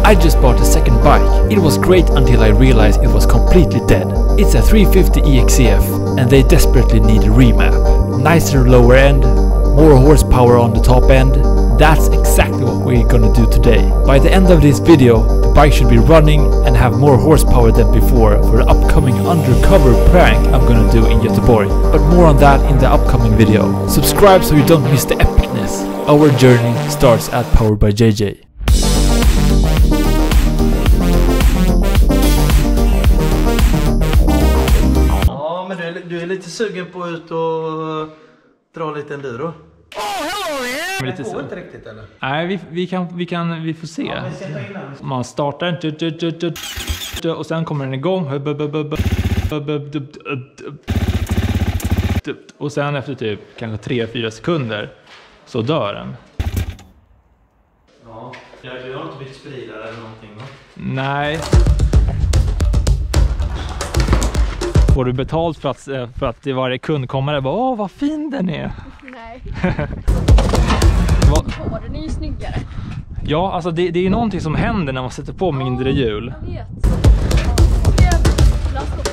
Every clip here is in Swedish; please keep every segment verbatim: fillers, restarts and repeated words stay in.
I just bought a second bike. It was great until I realized it was completely dead. It's a three fifty E X C F and they desperately need a remap. Nicer lower end, more horsepower on the top end. That's exactly what we're gonna do today. By the end of this video, the bike should be running and have more horsepower than before for the upcoming undercover prank I'm gonna do in Göteborg. But more on that in the upcoming video. Subscribe so you don't miss the epicness. Our journey starts at Powered by J J. Ja, men du är, du är lite sugen på att ut och dra lite enduro. Men Det går inte riktigt eller? Nej, vi, vi, kan, vi, kan, vi får se. Ja, vi ska ta in den. Man startar och sen kommer den igång. Och sen efter typ kanske tre fyra sekunder så dör den. Ja, jag har inte bytt spridare eller någonting va? Nej. Får du betalt för att, för att det varje kund kommer och bara, åh vad fin den är. Nej. Vad? Åh, den är ju snyggare. Ja, alltså det, det är ju någonting som händer när man sätter på mindre hjul. Jag vet. Och jävla stopp.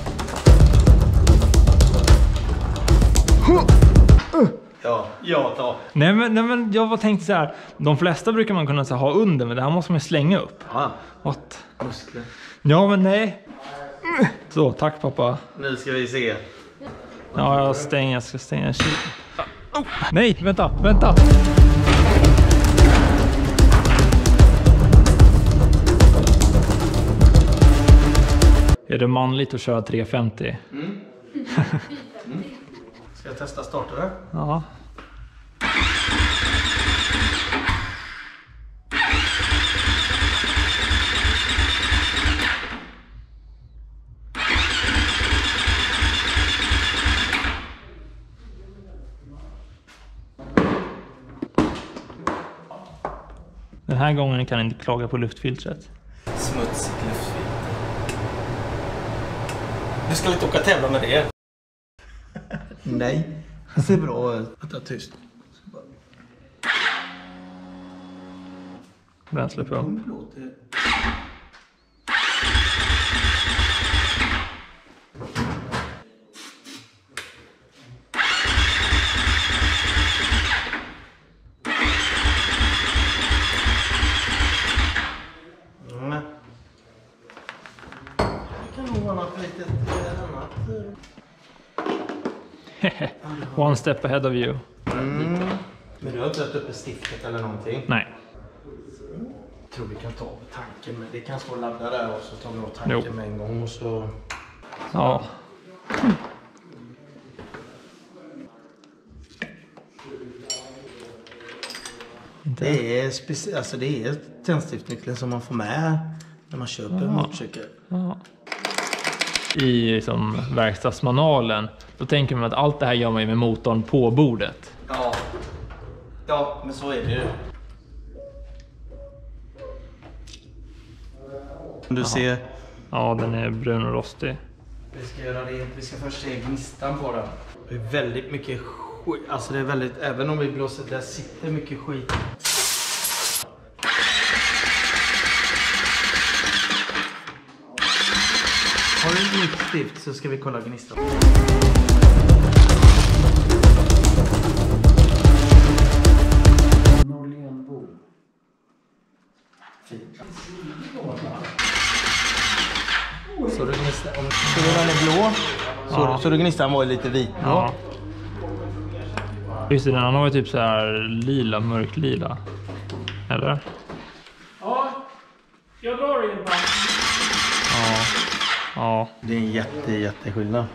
Ja, ja ta. Nej men, nej men jag var tänkt så här, de flesta brukar man kunna så här, ha under, men det här måste man slänga upp. Ja, What? muskler. Ja men nej. Så, tack pappa. Nu ska vi se. Ja, jag stänger, jag ska stänga kylen. Oh. Nej, vänta, vänta. Är det manligt att köra tre femtio? Mm. Mm. Ska jag testa startare? Ja. Den här gången kan jag inte klaga på luftfiltret. Smutsigt luftfilter. Du ska inte åka tävla med det. Nej, det ser bra ut. Vänta, tyst. Bränsle på. One step ahead of you. Mm. Men du har inte rätt uppe stiftet eller någonting? Nej. Jag tror vi kan ta av tanken, men det kan stå och ladda där och så tar vi av tanken Jo. med en gång och så... Ja. Det är, speci- alltså det är tändstiftnyckeln som man får med när man köper en motorcykel. Ja. I liksom, verkstadsmanualen då tänker man att allt det här gör man ju med motorn på bordet. Ja, ja men så är det ju. Du Aha. ser... Ja, den är brun och rostig. Vi ska göra det. Vi ska först se gnistan på den. Det är väldigt mycket skit. Alltså det är väldigt... Även om vi blåser, där sitter mycket skit. Har du ett nytt stift så ska vi kolla gnistan. Norlenbo. Fint. Så du gnistan, om så den är blå. Så, Ja. så du gnistan var lite vit. Ja. Just det, den andra var typ så här lila, mörkt lila. Eller? Ja, jag drar in bara. Ja. Ja. Det är en jätte, jätteskillnad.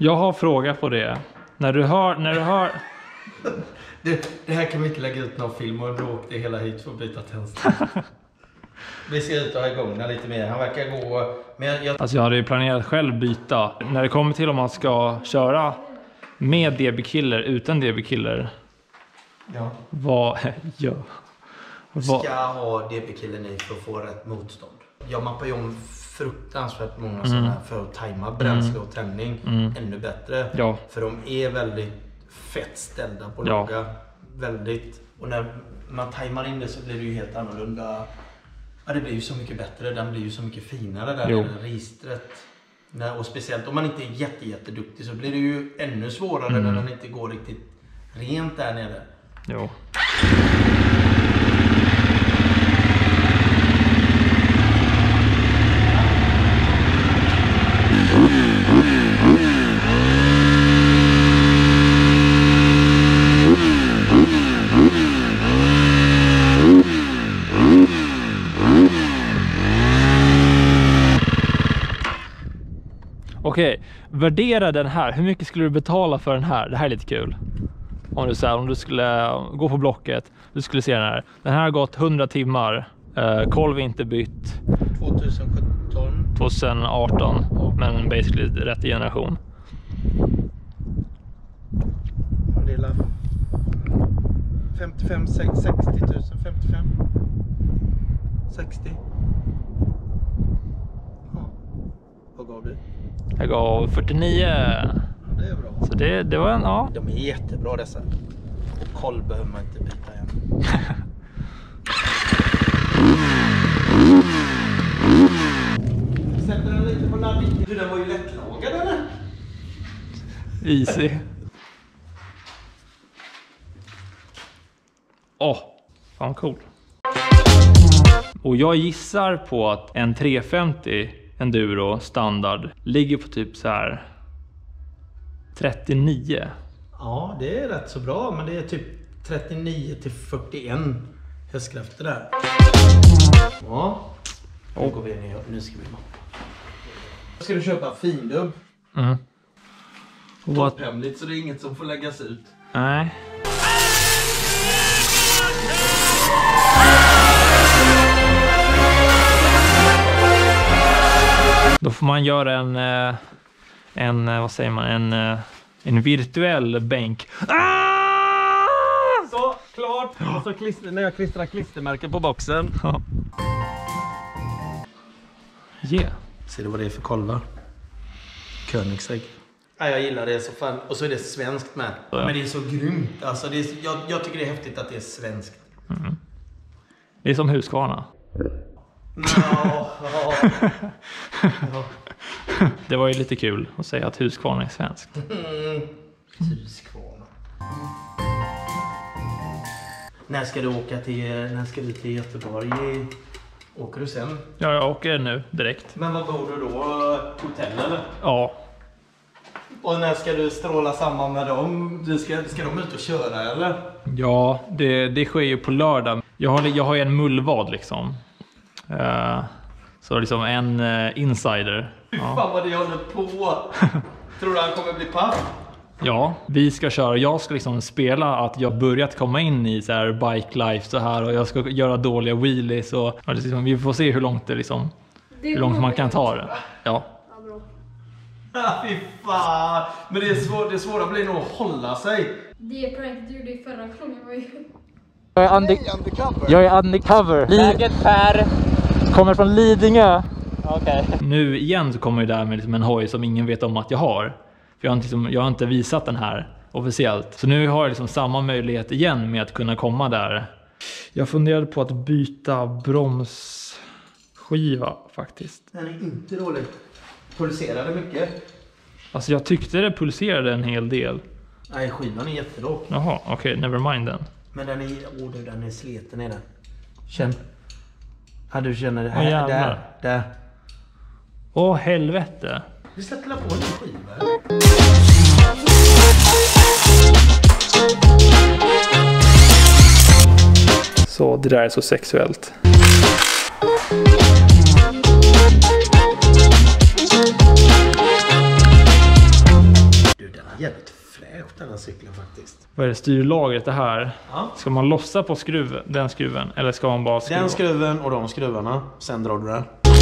Jag har fråga på det. När du hör... När du hör... Det, det här kan vi inte lägga ut någon film och då åkte hela hit för att byta tändstickor. Vi ska ut och ha igång den lite mer. Han verkar gå... Men jag, jag... Alltså jag hade ju planerat själv byta. När det kommer till om man ska köra med D B-killer, utan D B-killer. Ja. Vad... ja. Vad... Ska ha D B-killen i för att få rätt motstånd. Jag mappar ju om fruktansvärt många mm. sådana här för att tajma bränsle och tändning mm. ännu bättre. Ja. För de är väldigt fett ställda på ja. låga. Väldigt. Och när man tajmar in det så blir det ju helt annorlunda. Ja, det blir ju så mycket bättre. Den blir ju så mycket finare där i registret. Och speciellt om man inte är jätte, jätteduktig så blir det ju ännu svårare mm. när den inte går riktigt rent där nere. Jo. Okej, värdera den här. Hur mycket skulle du betala för den här? Det här är lite kul. Om du, så här, om du skulle gå på Blocket, du skulle se den här. Den här har gått hundra timmar. Uh, kolv inte bytt. tjugohundrasjutton. tjugoarton. Men basically rätt generation. Det är femtiofem, sextio tusen, femtiofem. sextio. Ja. Vad gav du? Jag gav fyrtionio. Det är bra. Så det, det var en, ja. De är jättebra dessa. Och koll behöver man inte byta igen. Sätter den lite på laddning. Du, den var ju lättlagad eller? Easy. Åh, oh, fan cool. Och jag gissar på att en trehundrafemtio enduro standard ligger på typ så här trettionio. Ja, det är rätt så bra, men det är typ trettionio till fyrtioen hästkrafter där. Ja. Nu går vi ner. Nu ska vi mappa. Ska du köpa findubb? Mm. Topphemligt, så det är inget som får läggas ut. Nej. Då får man göra en, en vad säger man, en, en virtuell bänk. Ah! Så, klart. Och så klister, när jag klistrar klistermärken på boxen. Ja. Yeah. Ser du vad det är för kolvar? Koenigsegg. Ja, jag gillar det så fan. Och så är det svenskt med. Ja. Men det är så grymt. Alltså, det är, jag, jag tycker det är häftigt att det är svenskt. Mm. Det är som Husqvarna. No, oh. Ja. Det var ju lite kul att säga att Husqvarna är svenskt. Mm. Husqvarna. När ska du åka till, när ska du till Göteborg? Åker du sen? Ja, jag åker nu direkt. Men vad bor du då? Hotell eller? Ja. Och när ska du stråla samman med dem? Du ska, ska de ut och köra eller? Ja, det, det sker ju på lördag. Jag har, jag har ju en mullvad liksom. Uh, så liksom en uh, insider. Fy ja. fan vad det håller på. Tror du han kommer bli pass? Ja, vi ska köra. Jag ska liksom spela att jag börjat komma in i så här bike life så här. Och jag ska göra dåliga wheelies. Och, och liksom, vi får se hur långt det liksom, det hur långt man kan ta det. Ja. Ja, fy fan. Men det är svårt, det svåra blir nog att hålla sig. Det är prank du gjorde i förra klungan var ju... Jag är, under... undercover. Jag är undercover. Läget Per. Kommer från Lidingö. Okej. Okay. Nu igen så kommer jag där med liksom en hoj som ingen vet om att jag har. För jag har, inte, liksom, jag har inte visat den här officiellt. Så nu har jag liksom samma möjlighet igen med att kunna komma där. Jag funderade på att byta bromsskiva faktiskt. Den är inte dålig. Pulserade mycket. Alltså jag tyckte det pulserade en hel del. Nej, skivan är jättelåg. Jaha, okej, okay, never mind den. Men den är, åh du, den är sleten i den. Känn. Ja, du känner det här, oh, där, där. Åh, helvete. Vi sätter på en skiva. Så det där är så sexuellt. jävligt fräscht den här cykeln faktiskt. Vad är det, styrlagret det här? Ja. Ska man lossa på skruven, den skruven? Eller ska man bara skruva? Den skruven och de skruvarna. Sen drar du den.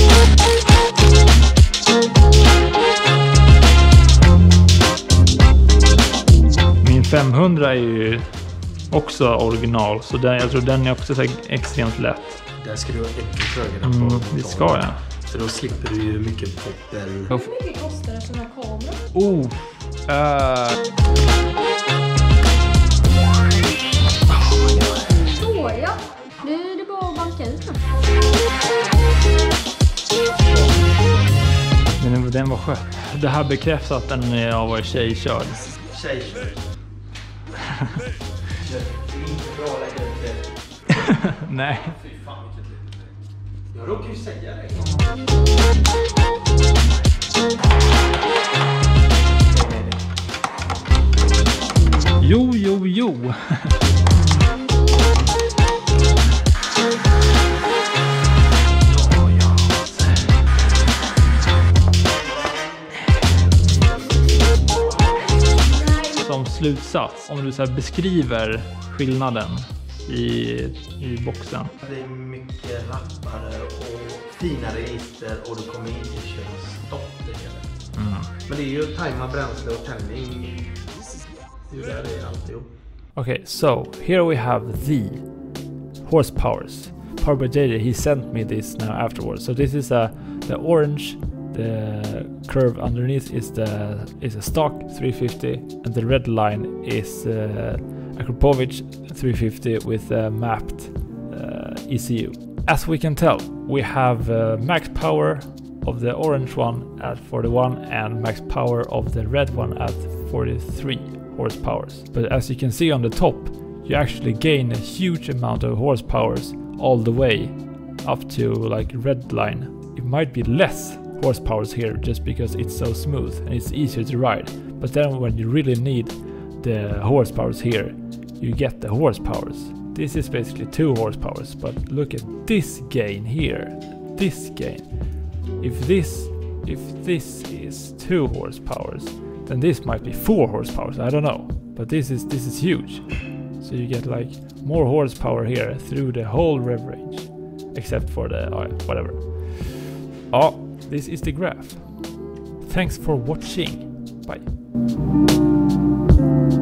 Min femhundra är ju också original. Så den, jag tror den är också så extremt lätt. Där ska du ha äckligt trögare Mm, på. det ska jag. Så då slipper du ju mycket poppel. Hur mycket kostar en sån här kamera? Oh! Uh. Så ja, nu är det bara att banka ut den. Men den var skön. Det här bekräftar att den har varit tjejkörd. Tjejkörd. Det är inte bra att lägga ut det. Nej. Fy fan vilket liv. Jag råkar ju säga det. Jo, jo, jo. Som slutsats, om du så här beskriver skillnaden i, i boxen. Det är mycket rappare och fina register och du kommer inte köra stopp det hela. Mm. Men det är ju tajma bränsle och tändning. Det är ju där det är alltihop. Okay, so here we have the horsepowers. Powered by J J, he sent me this now afterwards. So this is a the orange, the curve underneath is the is a stock three fifty, and the red line is uh, Akropovich three fifty with a mapped uh, E C U. As we can tell, we have uh, max power of the orange one at forty-one and max power of the red one at forty-three horsepowers. But as you can see on the top, you actually gain a huge amount of horsepowers all the way up to like red line. It might be less horsepowers here just because it's so smooth and it's easier to ride. But then when you really need the horsepowers here, you get the horsepowers. This is basically two horsepowers, but look at this gain here. This gain. If this if this is two horsepowers, then this might be four horsepowers. I don't know, but this is this is huge. So you get like more horsepower here through the whole rev range, except for the uh, whatever. Oh, this is the graph. Thanks for watching. Bye.